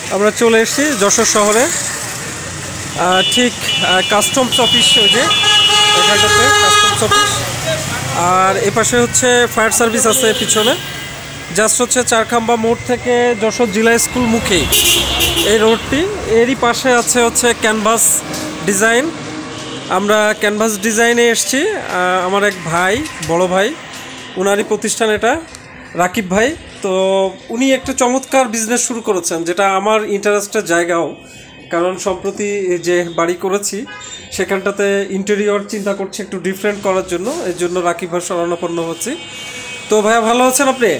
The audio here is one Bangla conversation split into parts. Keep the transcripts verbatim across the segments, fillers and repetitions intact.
আমরা চলে এসেছি যশোর শহরে, ঠিক কাস্টমস অফিস, ওই যে এখানটাতে কাস্টমস অফিস, আর এপাশে হচ্ছে ফায়ার সার্ভিস আছে পিছনে। জাস্ট হচ্ছে চারখাম্বা মোড় থেকে যশোর জেলা স্কুল মুখে এই রোডটি, এরই পাশে আছে হচ্ছে ক্যানভাস ডিজাইন। আমরা ক্যানভাস ডিজাইনে এসেছি, আমার এক ভাই, বড় ভাই, উনারই প্রতিষ্ঠান এটা, রাকিব ভাই। তো উনি একটা চমৎকার বিজনেস শুরু করেছেন, যেটা আমার ইন্টারেস্টের জায়গাও, কারণ সম্প্রতি যে বাড়ি করেছি সেখানটাতে ইন্টেরিয়র চিন্তা করছি একটু ডিফারেন্ট করার জন্য, এর জন্য রাকিব ভাই শরণাপন্ন হচ্ছি। তো ভাইয়া ভালো আছেন আপনি?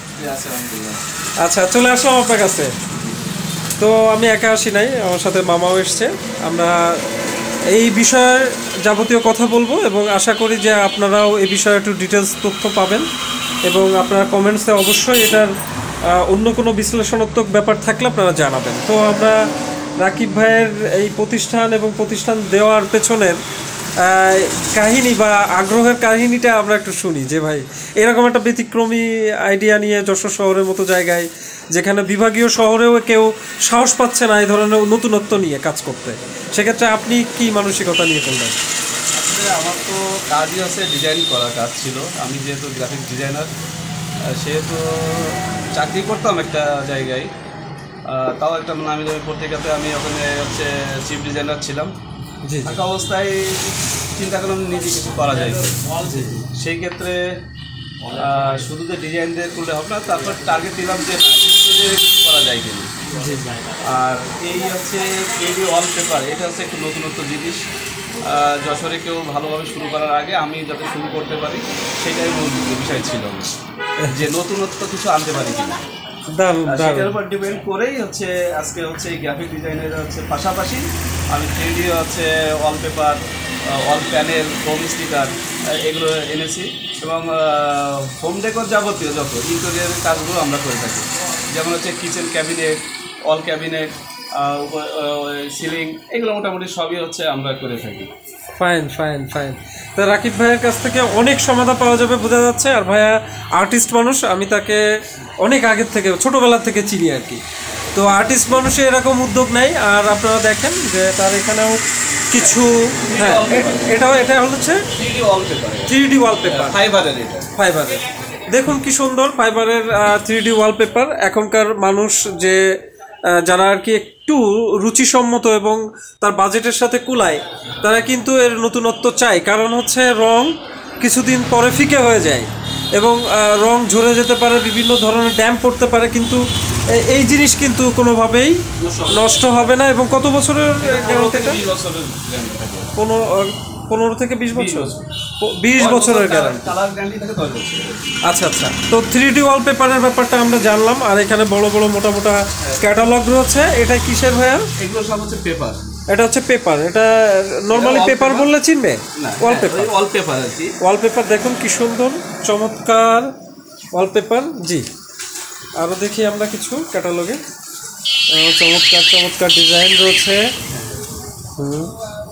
আচ্ছা, চলে আসলাম আপনার কাছে। তো আমি একা আসি নাই, আমার সাথে মামাও এসছে। আমরা এই বিষয়ে যাবতীয় কথা বলবো এবং আশা করি যে আপনারাও এই বিষয়ে একটু ডিটেলস তথ্য পাবেন এবং আপনারা কমেন্টসে অবশ্যই এটার অন্য কোনো বিশ্লেষণাত্মক ব্যাপার থাকলে আপনারা জানাবেন। তো আমরা রাকিব ভাইয়ের এই প্রতিষ্ঠান এবং প্রতিষ্ঠান দেওয়ার পেছনের কাহিনী বা আগ্রহের কাহিনীটা আমরা একটু শুনি, যে ভাই এরকম একটা ব্যতিক্রমী আইডিয়া নিয়ে যশোর শহরের মতো জায়গায়, যেখানে বিভাগীয় শহরেও কেউ সাহস পাচ্ছে না এই ধরনের নতুনত্ব নিয়ে কাজ করতে, সেক্ষেত্রে আপনি কি মানসিকতা নিয়ে করলেন? আমার তো কাজই আছে ডিজাইন করার কাজ ছিল। আমি যেহেতু গ্রাফিক ডিজাইনার, সেহেতু চাকরি করতাম একটা জায়গায়, তাও একটা নামি দামি পত্রিকাতে। আমি ওখানে হচ্ছে চিফ ডিজাইনার ছিলাম। থাকা অবস্থায় চিন্তা করলাম নিজে কিছু করা যায়। সেই ক্ষেত্রে শুধু যে ডিজাইন দিয়ে করলে হবে না, তারপর টার্গেট দিলাম যে কিছু করা যায় কিনা। আর এই হচ্ছে থ্রিডি ওয়ালপেপার, এটা হচ্ছে একটু নতুনত্ব জিনিস। যশোরে কেউ ভালোভাবে শুরু করার আগে আমি যাতে শুরু করতে পারি সেটাই মূল বিষয় ছিল, যে নতুনত্ব কিছু আনতে পারি কিনা। সেটার উপর ডিপেন্ড করেই হচ্ছে আজকে হচ্ছে এই গ্রাফিক ডিজাইনের হচ্ছে পাশাপাশি আমি থ্রিডি হচ্ছে wallpaper, wall panel, home sticker এগুলো এনেছি এবং হোম ডেকোর যাবতীয় যত ইন্টেরিয়রের কাজগুলো আমরা করে থাকি। যেমন হচ্ছে kitchen cabinet, wall cabinet, ceiling, এগুলো মোটামুটি সবই হচ্ছে আমরা করে থাকি। ফাইন ফাইন ফাইন তো রাকিব ভাইয়ের কাছ থেকে অনেক সমাধান পাওয়া যাবে বোঝা যাচ্ছে। আর ভাইয়া আর্টিস্ট মানুষ, আমি তাকে অনেক আগের থেকে ছোটোবেলার থেকে চিনি আর কি। তো আর্টিস্ট মানুষে এরকম উদ্যোগ নেয়, আর আপনারা দেখেন যে তার এখানেও কিছু, হ্যাঁ এটাও এটা হচ্ছে থ্রি ডি ওয়ালপেপার, ফাইবারের। এটা ফাইবারের, দেখুন কি সুন্দর ফাইবারের থ্রি ডি ওয়ালপেপার। এখনকার মানুষ যে যারা আর কি একটু রুচিসম্মত এবং তার বাজেটের সাথে কুলায়, তারা কিন্তু এর নতুনত্ব চায়। কারণ হচ্ছে রং কিছুদিন পরে ফিকে হয়ে যায় এবং রং ঝরে যেতে পারে, বিভিন্ন ধরনের ড্যাম্প পড়তে পারে, কিন্তু এই জিনিস কিন্তু কোনোভাবেই নষ্ট হবে না। এবং কত বছরের গ্যারান্টিটা? কোনো পনেরো থেকে বিশ বছর, বিশ বছরের গ্যারান্টি। আচ্ছা আচ্ছা, তো থ্রি ডি ওয়ালপেপারের ব্যাপারটা আমরা জানলাম। আর এখানে বড় বড় মোটা মোটা ক্যাটালগ রয়েছে। এটা কিসের ভাইয়া? এগুলো সব হচ্ছে পেপার। এটা হচ্ছে পেপার। এটা নর্মালি পেপার বললে চিনবে? ওয়ালপেপার, ওয়ালপেপার আর কি। ওয়ালপেপার দেখুন কি সুন্দর চমৎকার ওয়ালপেপার। জি, আরও দেখি আমরা কিছু ক্যাটালগে, চমৎকার চমৎকার ডিজাইন রয়েছে। হুম,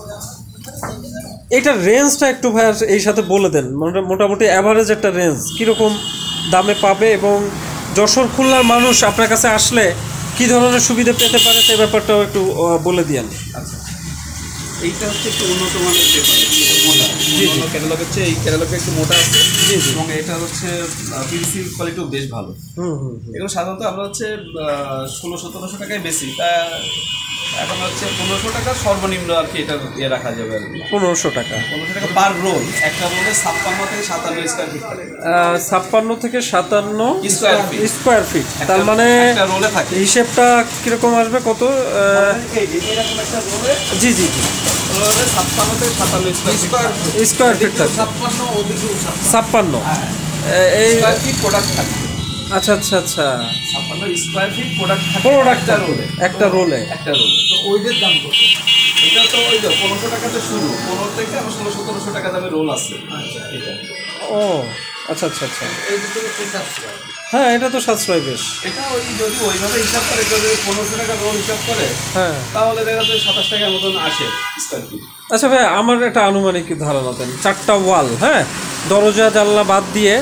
এটার রেঞ্জটা একটু ভাই এই সাথে বলে দেন, মোটামুটি অ্যাভারেজ একটা রেঞ্জ কীরকম দামে পাবে এবং যশোর খুলনার মানুষ আপনার কাছে আসলে কী ধরনের সুবিধা পেতে পারে সেই ব্যাপারটাও একটু বলে দিয়েন। আচ্ছা, এইটা হচ্ছে একটু উন্নত মানের পেপার, মোটা। জি, ক্যাটালগ হচ্ছে এই ক্যাটালগটা একটু মোটা আছে। জি, এবং এটা হচ্ছে পিভিসি কোয়ালিটিও বেশ ভালো। হুম হুম এগুলো সাধারণত আমরা হচ্ছে ষোলো সতেরোশো টাকায় বেশি, তা এখন হচ্ছে পনেরোশো টাকা সর্বনিম্ন আর কি এটা ইয়ে রাখা যাবে আর কি। পনেরোশো টাকা পনেরোশো টাকা পার রোল। একটা রোলে ছাপ্পান্ন থেকে সাতান্ন স্কোয়ার ফিট থাকে। ছাপ্পান্ন থেকে সাতান্ন স্কোয়ার ফিট স্কোয়ার ফিট তার মানে রোলে থাকে। হিসেবটা কিরকম আসবে? কত? এরকম একটা রোলে, জি জি জি, রোলে ছাপ্পান্ন থেকে সাতান্ন স্কোয়ার স্কোয়ার ফিট থাকে। ছাপ্পান্ন ওদিকে ছাপ্পান্ন এই স্কোয়ার ফিট প্রোডাক্ট থাকে। আচ্ছা আচ্ছা আচ্ছা, ছাপ্পান্ন স্কোয়ার ফিট প্রোডাক্ট থাকে প্রোডাক্টটা রোলে, একটা রোলে একটা রোলে। তো ওইটার দাম কত? এটা তো ওই তো পনেরোশো টাকাতে শুরু, পনেরো থেকে আমার ষোলো সতেরোশো টাকা দামে রোল আছে। এটা ও আচ্ছা আচ্ছা আচ্ছা, এই দুটো তো সাশ্রয়। হ্যাঁ, এটা তো সাশ্রয় বেশ। এটা ওই যদি ওইভাবে হিসাব করে, যদি পনেরোশো টাকা রোল হিসাব করে, হ্যাঁ, তাহলে দেখা যায় সাতাশ টাকার মতন আসে স্কোয়ার ফিট। আচ্ছা ভাই, আমার একটা আনুমানিক ধারণা দেন, চারটা ওয়াল, হ্যাঁ, দরজা জানলা বাদ দিয়ে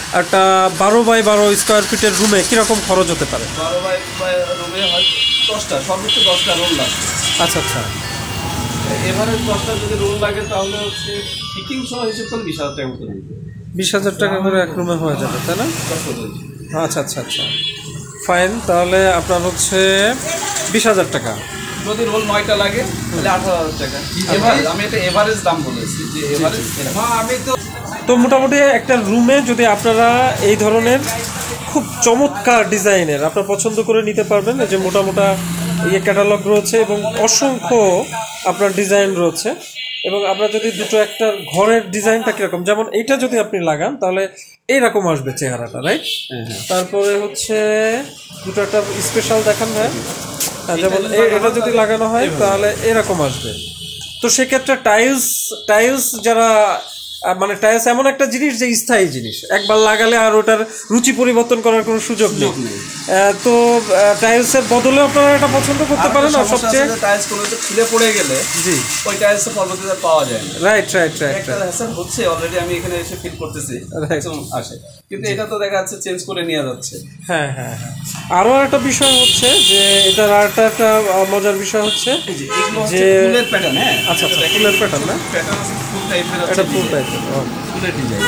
একটা বারো বাই বারো স্কোয়ার ফিটের রুমে কীরকম খরচ হতে পারে? বারো বাই রুমে হয় দশটা, সর্বোচ্চ দশটা রোল লাগবে। আচ্ছা আচ্ছা, এবারে দশটা যদি রোল লাগে তাহলে হচ্ছে ফিটিং সহ হিসেব করে বিশ হাজার টাকা মতো লাগবে। বিশ হাজার টাকা করে এক রুমে হয়ে যাবে, তাই না? আচ্ছা আচ্ছা আচ্ছা, ফাইন। তাহলে আপনার হচ্ছে বিশ হাজার টাকা। যদি রোল নয়টা লাগে তাহলে আঠারো হাজার টাকা। আমি এটা এভারেজ দাম বলেছি যে এভারেজ। আমি তো তো মোটামুটি একটা রুমে যদি আপনারা এই ধরনের খুব চমৎকার ডিজাইনের আপনার পছন্দ করে নিতে পারবেন। এই যে মোটামোটা ইয়ে ক্যাটালগ রয়েছে এবং অসংখ্য আপনার ডিজাইন রয়েছে। এবং আপনার যদি দুটো একটা ঘরের ডিজাইনটা কীরকম, যেমন এইটা যদি আপনি লাগান তাহলে এইরকম আসবে চেহারাটা, রাইট? তারপরে হচ্ছে দুটো একটা স্পেশাল দেখান ভাই, যেমন এটা যদি লাগানো হয় তাহলে এরকম আসবে। তো সেক্ষেত্রে টাইলস টাইলস যারা মানে টাইলস এমন একটা জিনিস যে স্থায়ী জিনিস, একবার লাগালে আর ওটার রুচি পরিবর্তন করার কোনো সুযোগ নেই। তো টাইলসের বদলে আপনারা এটা পছন্দ করতে পারেন। আর সবচেয়ে টাইলস কোনো একটা ছিঁড়ে পড়ে গেলে জি ওই টাইলসের পরবর্তীতে পাওয়া যায় না। রাইট রাইট রাইট একটা হ্যাসেল হচ্ছে অলরেডি, আমি এখানে এসে ফিল করতেছি আসে, কিন্তু এটা তো দেখা যাচ্ছে চেঞ্জ করে নিয়ে যাচ্ছে। হ্যাঁ হ্যাঁ হ্যাঁ। আরও একটা বিষয় হচ্ছে যে এটার আরেকটা একটা মজার বিষয় হচ্ছে যে ফুলের প্যাটার্ন। হ্যাঁ আচ্ছা আচ্ছা, ফুলের প্যাটার্ন না, প্যাটার্ন আছে ফুল টাইপের, এটা ফুল টাইপের ফুলের ডিজাইন।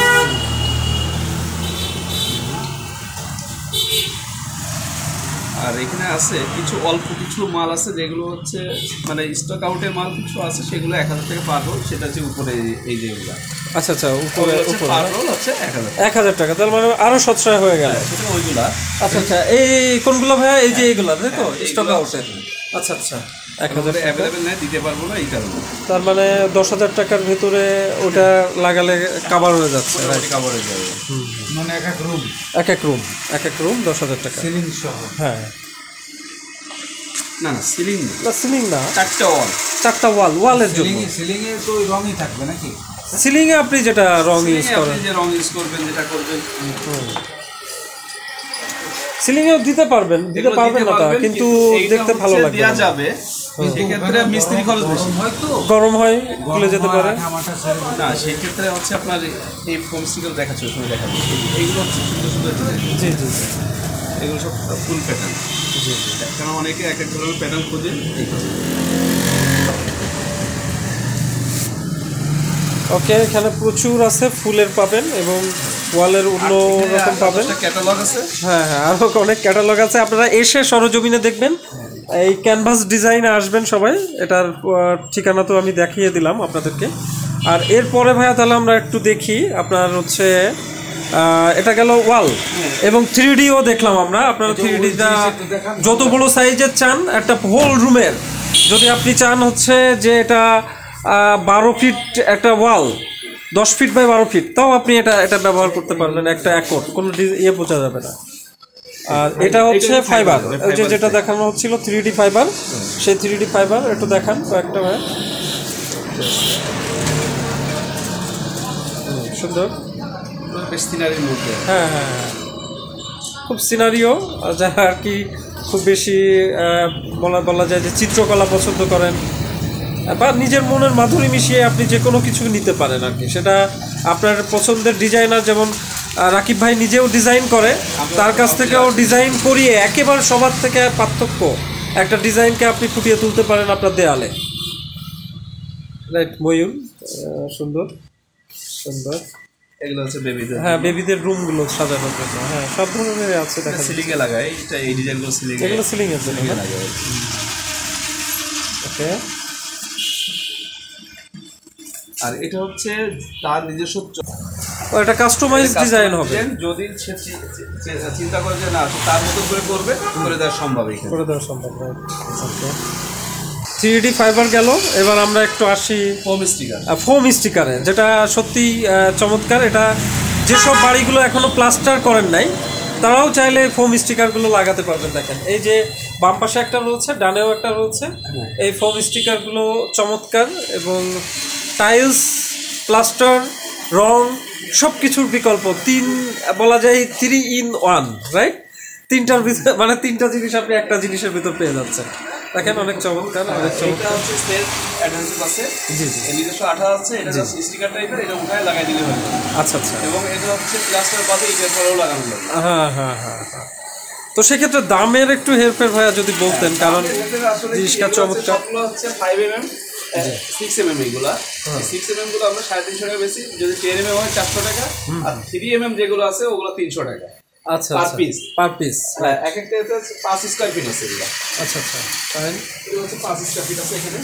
আর এখানে আছে কিছু অল্প কিছু মাল আছে যেগুলো হচ্ছে মানে স্টক আউটের মাল কিছু আছে, সেগুলো এক হাজার টাকা পার রোল, সেটা হচ্ছে উপরে এই যেগুলো। আচ্ছা আচ্ছা, উপরে উপরে পার রোল হচ্ছে এক হাজার এক হাজার টাকা। তার মানে আরও সচ্ছয় হয়ে গেল সেটা ওইগুলা। আচ্ছা আচ্ছা, এই কোনগুলো ভাইয়া? এই যে এইগুলো, তাই তো স্টক আউটের। আচ্ছা আচ্ছা, এক হাজার অ্যাভেলেবেল নেই, দিতে পারবো না এই কারণে। তার মানে দশ হাজার টাকার ভেতরে ওটা লাগালে কাভার হয়ে যাচ্ছে, কাভার হয়ে যাবে। মানে এক এক রুম এক এক রুম এক এক রুম দশ হাজার টাকা সিলিং সহ। হ্যাঁ, না না সিলিং না, সিলিং না, চারটা ওয়াল, চারটা ওয়াল, ওয়ালের জন্য। সিলিং এ তো রঙই থাকবে নাকি? সিলিং এ আপনি যেটা রং ইউজ করেন, যে রং ইউজ করবেন, যেটা করবেন সিলিং এও দিতে পারবেন, দিতে পারবেন না কিন্তু দেখতে ভালো লাগবে, দেওয়া যাবে। সেক্ষেত্রে মিস্ত্রি খরচ বেশি, হয়তো গরম হয়, খুলে যেতে পারে। না সেক্ষেত্রে হচ্ছে আপনার এই ফোম স্টিকার দেখাচ্ছে, ওই সময় দেখাচ্ছে এইগুলো হচ্ছে সুন্দর সুন্দর। জি জি, এগুলো সব ফুল প্যাটার্ন। জি জি, কারণ অনেকে এক এক ধরনের প্যাটার্ন খোঁজে। ওকে, এখানে প্রচুর আছে, ফুলের পাবেন এবং ওয়ালের অন্য রকম পাবেন। ক্যাটালগ আছে, হ্যাঁ হ্যাঁ, আরও অনেক ক্যাটালগ আছে। আপনারা এসে সরজমিনে দেখবেন, এই ক্যানভাস ডিজাইনে আসবেন সবাই। এটার ঠিকানা তো আমি দেখিয়ে দিলাম আপনাদেরকে। আর এরপরে ভাইয়া তাহলে আমরা একটু দেখি আপনার হচ্ছে এটা গেল ওয়াল এবং থ্রি ডিও দেখলাম আমরা। আপনারা থ্রি ডিটা যত বড় সাইজের চান, একটা হোল রুমের যদি আপনি চান হচ্ছে যে এটা বারো ফিট একটা ওয়াল, দশ ফিট বাই বারো ফিট, তাও আপনি এটা এটা ব্যবহার করতে পারবেন, একটা একট, কোনো ইয়ে বোঝা যাবে না। আর এটা হচ্ছে ফাইবার, ওই যে যেটা দেখানো হচ্ছিল থ্রি ডি ফাইবার, সেই থ্রি ডি ফাইবার একটু দেখান কয়েকটা ভাই। সুন্দর, হ্যাঁ হ্যাঁ হ্যাঁ, খুব সিনারিও। যারা আর কি খুব বেশি বলা বলা যায় যে চিত্রকলা পছন্দ করেন বা নিজের মনের মাধুরী মিশিয়ে আপনি যে কোনো কিছু নিতে পারেন আর কি, সেটা আপনার পছন্দের ডিজাইনার, যেমন রাকিব ভাই নিজেও ডিজাইন করে, তার কাছ থেকেও ডিজাইন করিয়ে একেবারে সবার থেকে পার্থক্য একটা ডিজাইনকে আপনি ফুটিয়ে তুলতে পারেন আপনার দেয়ালে। রাইট ময়ূর, সুন্দর সুন্দর। এগুলো হচ্ছে বেবিদের, হ্যাঁ বেবিদের রুমগুলো সাজানোর জন্য, হ্যাঁ সব ধরনের আছে, দেখা সিলিংয়ে লাগায়। এটা এই ডিজাইনগুলো সিলিং, এগুলো সিলিংয়ের জন্য লাগায়। ওকে, আর এটা হচ্ছে তার নিজস্ব, এটা কাস্টমাইজ ডিজাইন হবে। যদি চিন্তা করে যে না তার মতো করে করবে, করে দেওয়া সম্ভব, করে দেওয়া সম্ভব। থ্রি ডি ফাইবার গেল, এবার আমরা একটু আসি ফোম স্টিকার। ফোম স্টিকারে, যেটা সত্যি চমৎকার। এটা যেসব বাড়িগুলো এখনও প্লাস্টার করেন নাই তারাও চাইলে ফোম স্টিকারগুলো লাগাতে পারবেন। দেখেন এই যে বাম পাশে একটা রয়েছে, ডানেও একটা রয়েছে। এই ফোম স্টিকারগুলো চমৎকার এবং টাইলস, প্লাস্টার, রং সব কিছুর বিকল্প, তিন বলা যায় থ্রি ইন ওয়ান, রাইট? তিনটার ভিতরে মানে তিনটা জিনিস আপনি একটা জিনিসের ভিতর পেয়ে যাচ্ছেন। দেখেন অনেক চমৎকার, অনেক এটা চমৎকার। হচ্ছে সেলফ অ্যাডহেসিভ আছে, জি জি। এর নিজস্ব আঠা আছে, এটা জাস্ট স্টিকার টাইপের, এটা উঠায় লাগাই দিলে হবে। আচ্ছা আচ্ছা। এবং এটা হচ্ছে প্লাস্টার বাদে এটার পরেও লাগানো যাবে। হ্যাঁ হ্যাঁ হ্যাঁ হ্যাঁ। তো সেক্ষেত্রে দামের একটু হেরফের ভাইয়া যদি বলতেন, কারণ জিনিসটা চমৎকার। সবগুলো হচ্ছে five M M, six M M এইগুলা। সিক্স এম এম গুলো আমরা সাড়ে তিনশো টাকা বেশি, যদি টেন এম এম হয় চারশো টাকা, আর থ্রি এম এম যেগুলো আছে ওগুলো তিনশো টাকা আচ্ছা পার আচ্ছা, পিস। Per piece. হ্যাঁ, এক একটা এতে পাঁচ স্কোয়ার ফিট আছে এগুলো। আচ্ছা আচ্ছা, ফাইন। এগুলো হচ্ছে পাঁচ স্কোয়ার ফিট আছে এখানে।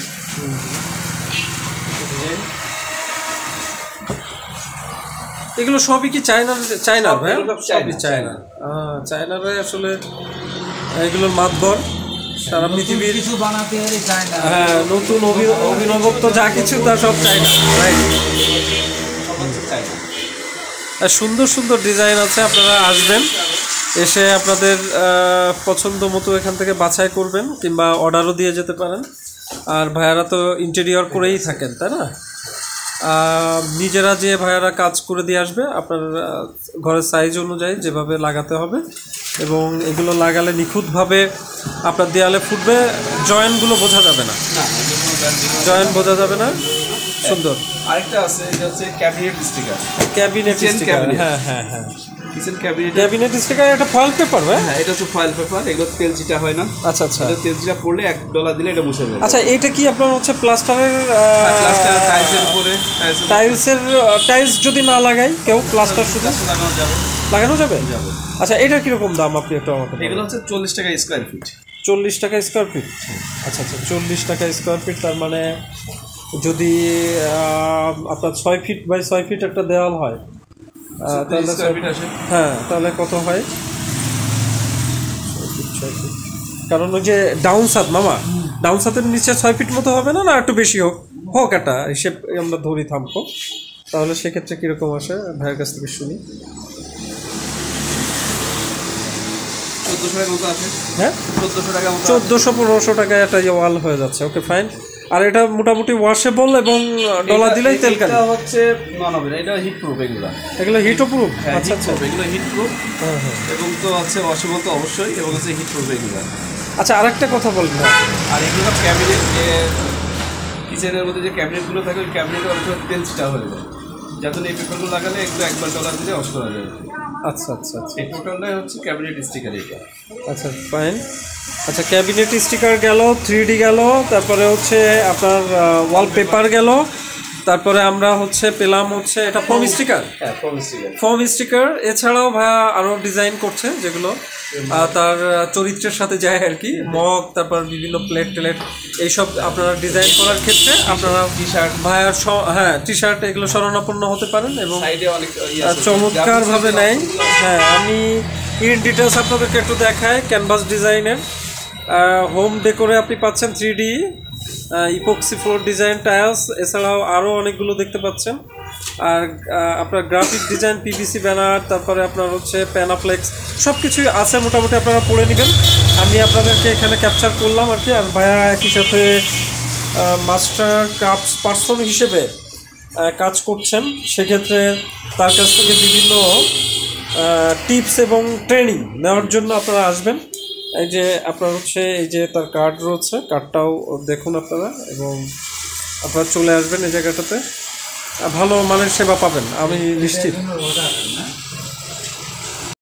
এগুলো সবই কি চায়নার? চায়নার ভাই? এগুলো সব চায়না, সবই চায়না। আহ, চায়নারে আসলে এগুলোর মাতবর সারা পৃথিবীর। কিছু বানাতে হলে চায় না। হ্যাঁ, নতুন অভি- অভিনবত্ব যা কিছু তা সব চায়না, রাইট। সব হচ্ছে চায়না। আর সুন্দর সুন্দর ডিজাইন আছে, আপনারা আসবেন, এসে আপনাদের আহ, পছন্দ মতো এখান থেকে বাছাই করবেন, কিংবা অর্ডারও দিয়ে যেতে পারেন। আর ভাইয়ারা তো ইন্টেরিয়র করেই থাকেন, তাই না? আহ, নিজেরা যে ভাইয়ারা কাজ করে দিয়ে আসবে আপনার আহ, ঘরের সাইজ অনুযায়ী যেভাবে লাগাতে হবে, এবং এগুলো লাগালে নিখুঁতভাবে আপনার দেয়ালে ফুটবে, জয়েন্টগুলো বোঝা যাবে না, না, এটা কোনো brand দিয়ে না। জয়েন্ট বোঝা যাবে না। সুন্দর আরেকটা আছে, এটা হচ্ছে cabinet sticker. Cabinet Kitchen sticker. cabinet। হ্যাঁ হ্যাঁ হ্যাঁ, কিচেন ক্যাবিনেট। ক্যাবিনেট স্টিকার একটা ফয়েল পেপার ভাই? হ্যাঁ, এটা হচ্ছে ফয়েল পেপার, এগুলো তেল চিটা হয় না। আচ্ছা আচ্ছা এটা তেল চিটা পড়লে এক ডলার দিলে এটা মুছে যাবে। আচ্ছা, এটা কি আপনার হচ্ছে প্লাস্টারের প্লাস্টার টাইলসের উপরে, টাইলসের টাইলসের টাইলস যদি না লাগাই কেউ, প্লাস্টার শুধু প্লাস্টার লাগানো যাবে। লাগানো যাবে? যাবে। আচ্ছা, এটার কিরকম দাম আপনি একটু আমাকে বলুন। এগুলো হচ্ছে চল্লিশ টাকা স্কোয়ার ফিট। চল্লিশ টাকা স্কোয়ার ফিট? আচ্ছা আচ্ছা, চল্লিশ টাকা স্কোয়ার ফিট, তার মানে যদি আহ, আপনার ছয় ফিট বাই ছয় ফিট একটা দেওয়াল হয়, আহ, তাহলে স্কোয়ার ফিট আসে। হ্যাঁ, তাহলে কত হয়? ছয় ফিট, ছয় ফিট। কারণ ওই যে ডাউন সাত মামা, ডাউন সাতের নিচে ছয় ফিট মতো হবে না, না একটু বেশি হোক? হোক, একটা হিসেব আমরা ধরি, থামবো। তাহলে সেক্ষেত্রে কীরকম আসে ভাইয়ের কাছ থেকে শুনি। চোদ্দোশো টাকার মতো আছে। হ্যাঁ, চোদ্দোশো টাকা মতো। চোদ্দোশো পনেরোশো টাকায় একটা ওয়াল হয়ে যাচ্ছে। ওকে, ফাইন। আর এটা মোটামুটি ওয়াশেবল এবং ডলা দিলেই তেল কাটে? এটা হচ্ছে নন ওভেন, এটা হিট প্রুফ এগুলো। এগুলো হিটও প্রুফ? হ্যাঁ, আচ্ছা হিট আচ্ছা। প্রুফ, এগুলো হিট প্রুফ। হ্যাঁ হ্যাঁ। এবং তো হচ্ছে ওয়াশেবল তো অবশ্যই, এবং হচ্ছে হিট প্রুফ এগুলো। আচ্ছা, আরেকটা কথা বলবেন। আর এগুলো ক্যাবিনেট, যে কিচেনের মধ্যে যে ক্যাবিনেটগুলো থাকে, ওই ক্যাবিনেটে অনেক সময় তেল ছিটা হয়ে যায়, যার জন্য এই পেপারগুলো লাগালে একটু একবার ডলার দিলে ওয়াশ করা যায়। আচ্ছা আচ্ছা আচ্ছা এই টোটালটাই হচ্ছে ক্যাবিনেট স্টিকার এটা। আচ্ছা, ফাইন। আচ্ছা, ক্যাবিনেট স্টিকার গেল, থ্রি ডি গেল, তারপরে হচ্ছে আপনার ওয়ালপেপার গেল, তারপরে আমরা হচ্ছে পেলাম হচ্ছে এটা ফোম স্টিকার। হ্যাঁ, ফোম স্টিকার। ফোম স্টিকার এছাড়াও ভাইয়া আরও ডিজাইন করছে, যেগুলো আহ, তার আহ, চরিত্রের সাথে যায় আর কি। মগ, তারপর বিভিন্ন প্লেট টেলেট, এইসব আপনারা ডিজাইন করার ক্ষেত্রে আপনারা টি শার্ট, ভাইয়ার স- হ্যাঁ, টি শার্ট, এগুলো শরণাপন্ন হতে পারেন, এবং সাইডে অনেক ইয়ে আহ, আছে। চমৎকারভাবে নেয়। হ্যাঁ, আমি ইন ডিটেলস আপনাদেরকে একটু দেখাই। ক্যানভাস ডিজাইনের হোম ডেকোরে আপনি পাচ্ছেন three D epoxy floor design tiles, এছাড়াও আরও অনেকগুলো দেখতে পাচ্ছেন। আর আহ, আপনার গ্রাফিক ডিজাইন, পিভিসি ব্যানার, তারপরে আপনার হচ্ছে প্যানাফ্লেক্স, সব কিছুই আছে মোটামুটি, আপনারা পড়ে নেবেন। আমি আপনাদেরকে এখানে ক্যাপচার করলাম আর কি। আর ভাইয়া একই সাথে মাস্টার ক্রাফটস পার্সন হিসেবে আহ, কাজ করছেন, সেক্ষেত্রে তার কাছ থেকে বিভিন্ন টিপস এবং ট্রেনিং নেওয়ার জন্য আপনারা আসবেন। এই যে আপনার হচ্ছে এই যে তার কার্ড রয়েছে, কার্ডটাও দেখুন আপনারা, এবং আপনারা চলে আসবেন এই জায়গাটাতে, ভালো মানের সেবা পাবেন আমি নিশ্চিত। ওটা আছে না?